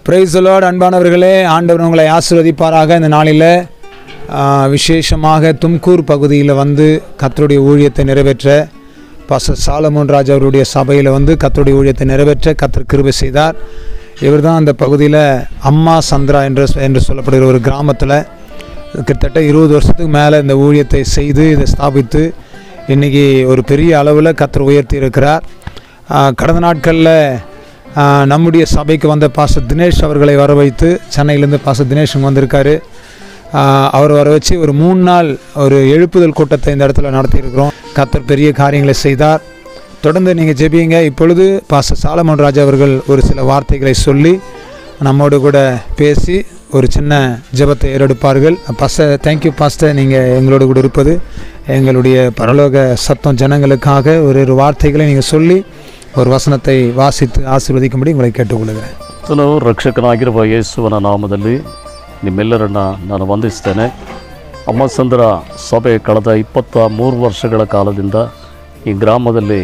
Praise the Lord. அன்பானவர்களே, ஆண்டவர் உங்களை ஆசீர்வதிப்பாராக. இந்த நாளில் விசேஷமாக தும்கூர் பகுதியில் கர்த்தருடைய ஊழியத்தை நிறைவேற்ற பாஸ்டர் சாலமோன் ராஜ் அவருடைய சபையில் கர்த்தருடைய ஊழியத்தை நிறைவேற்ற கர்த்தர் கிருபை செய்தார். இவர் தான் அந்த பகுதியில் அம்மா சந்திரா என்று சொல்லப்படுகிற ஒரு கிராமத்தில் கிட்டத்தட்ட 20 வருஷத்துக்கு மேலே இந்த ஊழியத்தை செய்து இதை ஸ்தாபித்து இன்றைக்கி ஒரு பெரிய அளவில் கர்த்தர் உயர்த்தி இருக்கிறார். கடந்த நாட்களில் நம்முடைய சபைக்கு வந்த பாஸ்டர் தினேஷ் அவர்களை வர வைத்து, சென்னையிலேருந்து பாஸ்டர் தினேஷ் வந்திருக்காரு. அவர் வர வச்சு ஒரு 3 நாள் ஒரு எழுப்புதல் கூட்டத்தை இந்த இடத்துல நடத்தியிருக்கிறோம். கர்த்தர் பெரிய காரியங்களை செய்தார். தொடர்ந்து நீங்கள் ஜெபியுங்க. இப்பொழுது பாஸ்டர் சாலமோன் ராஜா அவர்கள் ஒரு சில வார்த்தைகளை சொல்லி நம்மோடு கூட பேசி ஒரு சின்ன ஜெபத்தை ஏறெடுப்பார்கள். பாஸ்டர், தேங்க்யூ பாஸ்டர், நீங்கள் எங்களோடு கூட இருப்பது. எங்களுடைய பரலோக சத்தம் ஜனங்களுக்காக ஒரு வார்த்தைகளை நீங்கள் சொல்லி ஒரு ವಚನத்தை ವಾಸಿத்து ಆಶೀರ್ವದಿக்கும்படி ಉங்களை ಕೇಳಿಕೊಳ್ಳುತ್ತೇನೆ. ರಕ್ಷಕನಾಗಿರುವ ಯೇಸುವನ ನಾಮದಲ್ಲಿ ನಿಮ್ಮೆಲ್ಲರನ್ನ ನಾನು ವಂದಿಸ್ತೇನೆ. ಅಮ್ಮ ಸಂದ್ರ ಸಭೆ ಕಳೆದ 23 ವರ್ಷಗಳ ಕಾಲದಿಂದ ಈ ಗ್ರಾಮದಲ್ಲಿ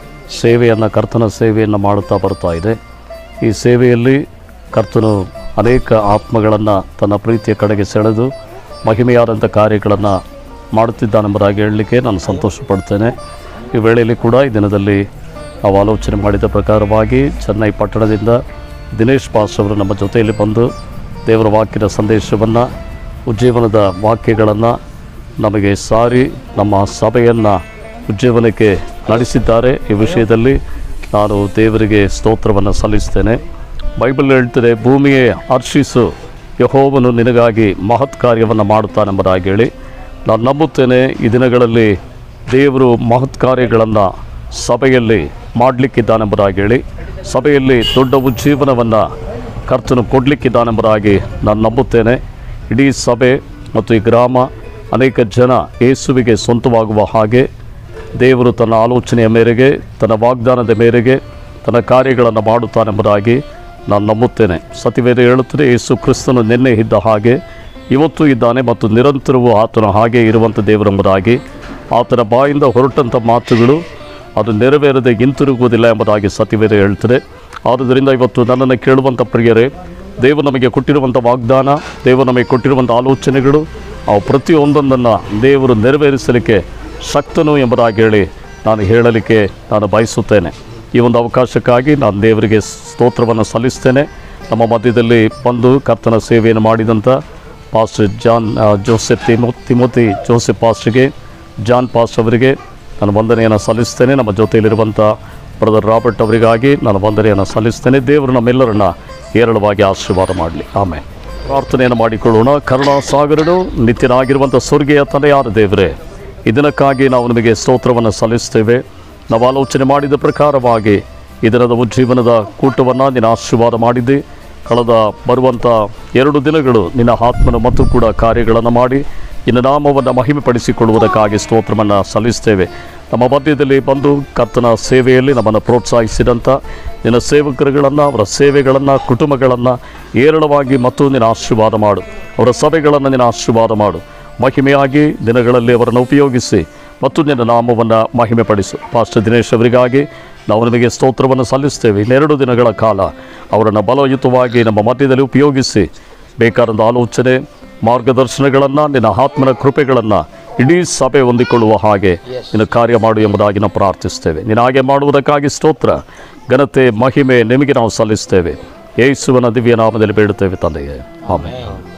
ಕರ್ತನ ಸೇವೆಯನ್ನು ಮಾಡುತ್ತಾ ಬರ್ತಾ ಇದೆ. ಈ ಸೇವೆಯಲ್ಲಿ ಕರ್ತನು ಅನೇಕ ಆತ್ಮಗಳನ್ನು ತನ್ನ ಪ್ರೀತಿಯ ಕಡೆಗೆ ಸೆಳೆದು ಮಹಿಮೆಯಾದಂಥ ಕಾರ್ಯಗಳನ್ನು ಮಾಡುತ್ತಿದ್ದಾನೆಂಬುದಾಗಿ ಹೇಳಲಿಕ್ಕೆ ನಾನು ಸಂತೋಷ ಪಡ್ತೇನೆ. ಈ ವೇಳೆಯಲ್ಲಿ ಕೂಡ ಈ ದಿನದಲ್ಲಿ ನಾವು ಆಲೋಚನೆ ಮಾಡಿದ ಪ್ರಕಾರವಾಗಿ ಚೆನ್ನೈ ಪಟ್ಟಣದಿಂದ ದಿನೇಶ್ ಪಾಸ್ಟರ್ ಅವರು ನಮ್ಮ ಜೊತೆಯಲ್ಲಿ ಬಂದು ದೇವರ ವಾಕ್ಯದ ಸಂದೇಶವನ್ನು, ಉಜ್ಜೀವನದ ವಾಕ್ಯಗಳನ್ನು ನಮಗೆ ಸಾರಿ ನಮ್ಮ ಸಭೆಯನ್ನು ಉಜ್ಜೀವನಕ್ಕೆ ನಡೆಸಿದ್ದಾರೆ. ಈ ವಿಷಯದಲ್ಲಿ ನಾನು ದೇವರಿಗೆ ಸ್ತೋತ್ರವನ್ನು ಸಲ್ಲಿಸ್ತೇನೆ. ಬೈಬಲ್ ಹೇಳ್ತದೆ, ಭೂಮಿಯೇ ಹರ್ಷಿಸು, ಯೆಹೋವನು ನಿನಗಾಗಿ ಮಹತ್ ಕಾರ್ಯವನ್ನು ಮಾಡುತ್ತಾನೆಂಬುದಾಗಿ ಹೇಳಿ ನಾನು ನಂಬುತ್ತೇನೆ. ಈ ದಿನಗಳಲ್ಲಿ ದೇವರು ಮಹತ್ ಕಾರ್ಯಗಳನ್ನು ಸಭೆಯಲ್ಲಿ ಮಾಡಲಿಕ್ಕಿದ್ದಾನೆಂಬುದಾಗಿ ಹೇಳಿ, ಸಭೆಯಲ್ಲಿ ದೊಡ್ಡ ಉಜ್ಜೀವನವನ್ನು ಕರ್ತನು ಕೊಡಲಿಕ್ಕಿದ್ದಾನೆಂಬುದಾಗಿ ನಾನು ನಂಬುತ್ತೇನೆ. ಇಡೀ ಸಭೆ ಮತ್ತು ಈ ಗ್ರಾಮ ಅನೇಕ ಜನ ಯೇಸುವಿಗೆ ಸ್ವಂತವಾಗುವ ಹಾಗೆ ದೇವರು ತನ್ನ ಆಲೋಚನೆಯ ಮೇರೆಗೆ, ತನ್ನ ವಾಗ್ದಾನದ ಮೇರೆಗೆ ತನ್ನ ಕಾರ್ಯಗಳನ್ನು ಮಾಡುತ್ತಾನೆಂಬುದಾಗಿ ನಾನು ನಂಬುತ್ತೇನೆ. ಸತ್ಯವೇದ ಹೇಳುತ್ತದೆ, ಯೇಸು ಕ್ರಿಸ್ತನು ನಿನ್ನೆ ಇದ್ದ ಹಾಗೆ ಇವತ್ತು ಇದ್ದಾನೆ ಮತ್ತು ನಿರಂತರವೂ ಆತನ ಹಾಗೆ ಇರುವಂಥ ದೇವರೆಂಬುದಾಗಿ, ಆತನ ಬಾಯಿಂದ ಹೊರಟಂಥ ಮಾತುಗಳು ಅದು ನೆರವೇರದೆ ಹಿಂತಿರುಗುವುದಿಲ್ಲ ಎಂಬುದಾಗಿ ಸತ್ಯವೇದ ಹೇಳ್ತದೆ. ಆದುದರಿಂದ ಇವತ್ತು ನನ್ನನ್ನು ಕೇಳುವಂಥ ಪ್ರಿಯರೇ, ದೇವರು ನಮಗೆ ಕೊಟ್ಟಿರುವಂಥ ವಾಗ್ದಾನ, ದೇವರು ನಮಗೆ ಕೊಟ್ಟಿರುವಂಥ ಆಲೋಚನೆಗಳು, ಅವು ಪ್ರತಿಯೊಂದನ್ನು ದೇವರು ನೆರವೇರಿಸಲಿಕ್ಕೆ ಶಕ್ತನು ಎಂಬುದಾಗಿ ಹೇಳಿ ನಾನು ಹೇಳಲಿಕ್ಕೆ ನಾನು ಬಯಸುತ್ತೇನೆ. ಈ ಒಂದು ಅವಕಾಶಕ್ಕಾಗಿ ನಾನು ದೇವರಿಗೆ ಸ್ತೋತ್ರವನ್ನು ಸಲ್ಲಿಸ್ತೇನೆ. ನಮ್ಮ ಮಧ್ಯದಲ್ಲಿ ಬಂದು ಕರ್ತನ ಸೇವೆಯನ್ನು ಮಾಡಿದಂಥ ಪಾಸ್ಟರ್ ಜೋಸೆಫ್ ತಿಮೋತಿ ಜೋಸೆಫ್ ಪಾಸ್ಟರ್ಗೆ, ಜಾನ್ ಪಾಸ್ಟರ್ ಅವರಿಗೆ ನಾನು ವಂದನೆಯನ್ನು ಸಲ್ಲಿಸ್ತೇನೆ. ನಮ್ಮ ಜೊತೆಯಲ್ಲಿರುವಂಥ ಬ್ರದರ್ ರಾಬರ್ಟ್ ಅವರಿಗಾಗಿ ನಾನು ವಂದನೆಯನ್ನು ಸಲ್ಲಿಸ್ತೇನೆ. ದೇವರು ನಮ್ಮೆಲ್ಲರನ್ನ ಹೇರಳವಾಗಿ ಆಶೀರ್ವಾದ ಮಾಡಲಿ. ಆಮೇಲೆ ಪ್ರಾರ್ಥನೆಯನ್ನು ಮಾಡಿಕೊಳ್ಳೋಣ. ಕರುಣಾಸಾಗರನು ನಿತ್ಯನಾಗಿರುವಂಥ ಸ್ವರ್ಗೀಯ ತಂದೆಯಾದ ದೇವರೇ, ಈ ದಿನಕ್ಕಾಗಿ ನಾವು ನಿಮಗೆ ಸ್ತೋತ್ರವನ್ನು ಸಲ್ಲಿಸ್ತೇವೆ. ನಾವು ಆಲೋಚನೆ ಮಾಡಿದ ಪ್ರಕಾರವಾಗಿ ಈ ದಿನದ ಉಜ್ಜೀವನದ ಕೂಟವನ್ನು ನಿನ್ನ ಆಶೀರ್ವಾದ ಮಾಡಿದ್ದೆ. ಕಳೆದ ಬರುವಂಥ 2 ದಿನಗಳು ನಿನ್ನ ಆತ್ಮನ ಮತ್ತು ಕೂಡ ಕಾರ್ಯಗಳನ್ನು ಮಾಡಿ ನಿನ್ನ ನಾಮವನ್ನು ಮಹಿಮೆಪಡಿಸಿಕೊಳ್ಳುವುದಕ್ಕಾಗಿ ಸ್ತೋತ್ರವನ್ನು ಸಲ್ಲಿಸ್ತೇವೆ. ನಮ್ಮ ಮಧ್ಯದಲ್ಲಿ ಬಂದು ಕರ್ತನ ಸೇವೆಯಲ್ಲಿ ನಮ್ಮನ್ನು ಪ್ರೋತ್ಸಾಹಿಸಿದಂಥ ನಿನ್ನ ಸೇವಕರುಗಳನ್ನು, ಅವರ ಸೇವೆಗಳನ್ನು, ಕುಟುಂಬಗಳನ್ನು ಹೇರಳವಾಗಿ ಮತ್ತು ನಿನ್ನ ಆಶೀರ್ವಾದ ಮಾಡು. ಅವರ ಸಭೆಗಳನ್ನು ನಿನ್ನ ಆಶೀರ್ವಾದ ಮಾಡು. ಮಹಿಮೆಯಾಗಿ ದಿನಗಳಲ್ಲಿ ಅವರನ್ನು ಉಪಯೋಗಿಸಿ ಮತ್ತು ನಿನ್ನ ನಾಮವನ್ನು ಮಹಿಮೆಪಡಿಸು. ಪಾಸ್ಟರ್ ದಿನೇಶ್ ಅವರಿಗಾಗಿ ನಾವು ನಿಮಗೆ ಸ್ತೋತ್ರವನ್ನು ಸಲ್ಲಿಸ್ತೇವೆ. 2 ದಿನಗಳ ಕಾಲ ಅವರನ್ನು ಬಲಯುತವಾಗಿ ನಮ್ಮ ಮಧ್ಯದಲ್ಲಿ ಉಪಯೋಗಿಸಿ ಬೇಕಾದಂಥ ಆಲೋಚನೆ, ಮಾರ್ಗದರ್ಶನಗಳನ್ನು, ನಿನ್ನ ಆತ್ಮನ ಕೃಪೆಗಳನ್ನು ಇಡೀ ಸಭೆ ಹೊಂದಿಕೊಳ್ಳುವ ಹಾಗೆ ನಿನ್ನ ಕಾರ್ಯ ಮಾಡು ಎಂಬುದಾಗಿ ನಾವು ಪ್ರಾರ್ಥಿಸ್ತೇವೆ. ನೀನು ಹಾಗೆ ಮಾಡುವುದಕ್ಕಾಗಿ ಸ್ತೋತ್ರ, ಘನತೆ, ಮಹಿಮೆ ನಿಮಗೆ ನಾವು ಸಲ್ಲಿಸ್ತೇವೆ. ಯೇಸುವಿನ ದಿವ್ಯ ನಾಮದಲ್ಲಿ ಬೇಡುತ್ತೇವೆ ತಂದೆಯೇ, ಆಮೆನ್.